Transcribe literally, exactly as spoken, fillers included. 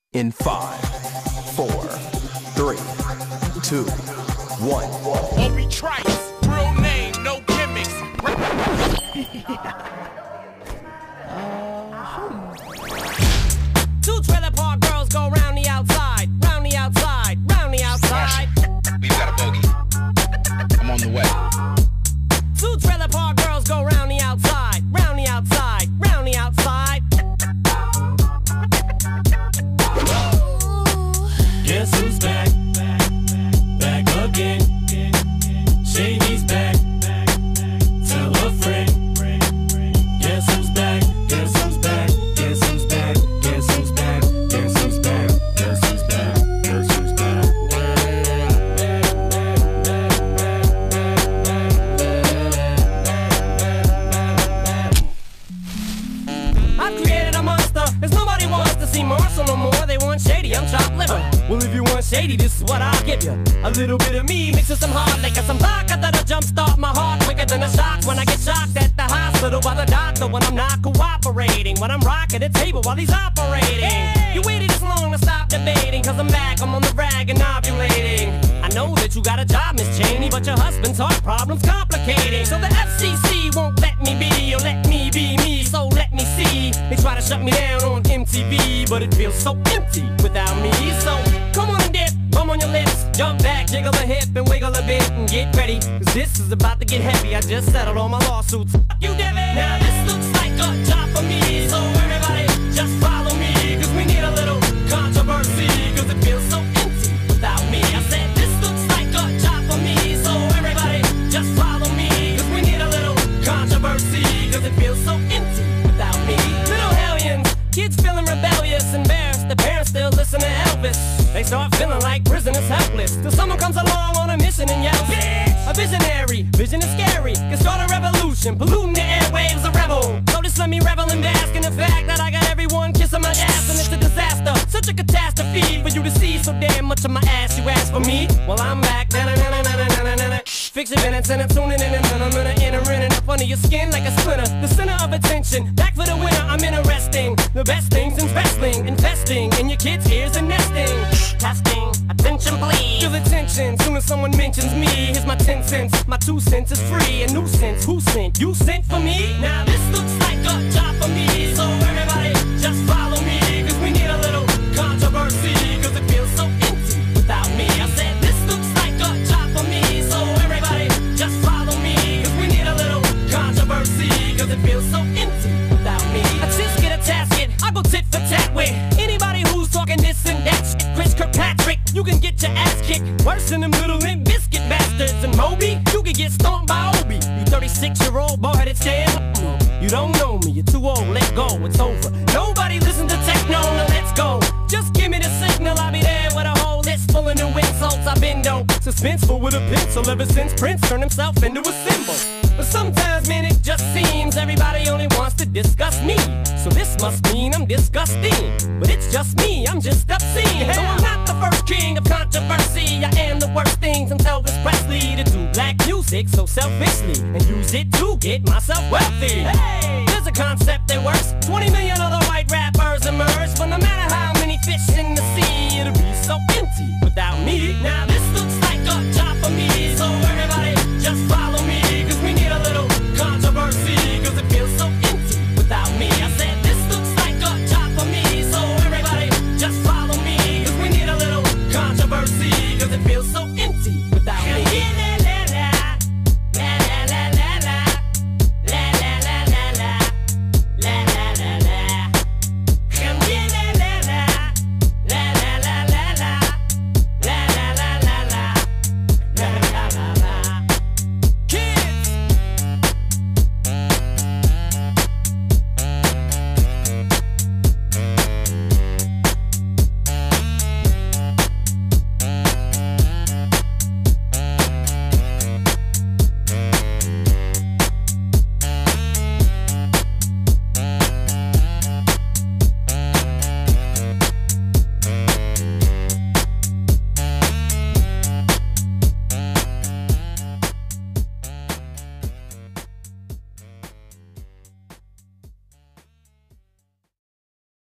In five, four, three, two, one. Obi Trice, real name, no gimmicks. Two trailer park girls go round the outside, round the outside, round the outside. We've got a bogey. I'm on the way. Two trailer park girls go round the outside, round the outside, round the outside. Guess who's back? Back again. Shady's back. Tell a friend. Guess who's back? Guess who's back? Guess who's back? Guess who's back? Guess who's back? Guess who's back? Guess who's back? I've created a monster, cause nobody wants to see Marshall no more. They want Shady, I'm chopped liver. Well, if you want Shady, this is what I'll give you. A little bit of me mixed with some hard liquor, some vodka that'll jumpstart my heart quicker than a shock when I get shocked at the hospital by the doctor when I'm not cooperating, when I'm rocking the table while he's operating. Hey! You waited this long to stop debating, cause I'm back, I'm on the rag and ovulating. I know that you got a job, Miss Cheney, but your husband's heart problem's complicating. So the F C C won't let me be, or let me be me, so let me see. They try to shut me down on M T V, but it feels so empty without me. So come on and dip, bum on your lips, jump back, jiggle a hip and wiggle a bit and get ready, cause this is about to get heavy. I just settled all my lawsuits. Fuck you, Devin. Now this looks like a job for me, so everybody just follow me, cause we need a little controversy, cause it feels so empty without me. I said this looks like a job for me, so everybody just follow me, cause we need a little controversy, cause it feels so empty without me. Little hellions, kids feeling rebellious, embarrassed, the parents still listen to Elvis. They start feeling like prisoners helpless, till someone comes along on a mission and yells, bitch! A visionary, vision is scary, can start a revolution, polluting the airwaves, a rebel. So just let me revel and bask in the fact that I got everyone kissing my ass, and it's a disaster, such a catastrophe for you to see so damn much of my ass. You ask for me, well I'm back. Fix your minutes and I'm tuning in and I'm gonna enter in and up under your skin like a splinter. The center of attention, back for the winner, I'm interesting. The best things in wrestling, investing in your kids' ears and nesting. Testing, attention please. Feel the tension, soon as someone mentions me. Here's my ten cents, my two cents is free. A nuisance, who sent? You sent for me? Now this looks like a job for me, so everybody just follow me, cause we need a little controversy, cause it feels so empty without me. I said this looks like a job for me, so everybody just follow me, cause we need a little controversy, cause it feels so empty without me. I just get a tasket, I go tit for tat with anybody who's talking this and that shit. Chris Kirkpatrick, you can get your ass kicked worse than them little Limp Bizkit bastards. And Moby, you can get stomped by Obi. You thirty-six year old boy that stand. You don't know me, you're too old, let go, it's over. Nobody listen to techno, now let's go. Just give me the signal, I'll be there with a whole list full of new insults. I've been though suspenseful with a pencil ever since Prince turned himself into a symbol. But sometimes, man, it just seems everybody only wants to discuss me. So this must mean I'm disgusting. But it's just me, I'm just obscene. So I'm not the first king of controversy. I am the worst thing since Elvis Presley to do black music so selfishly and use it to get myself wealthy. Hey, there's a concept that works. twenty million of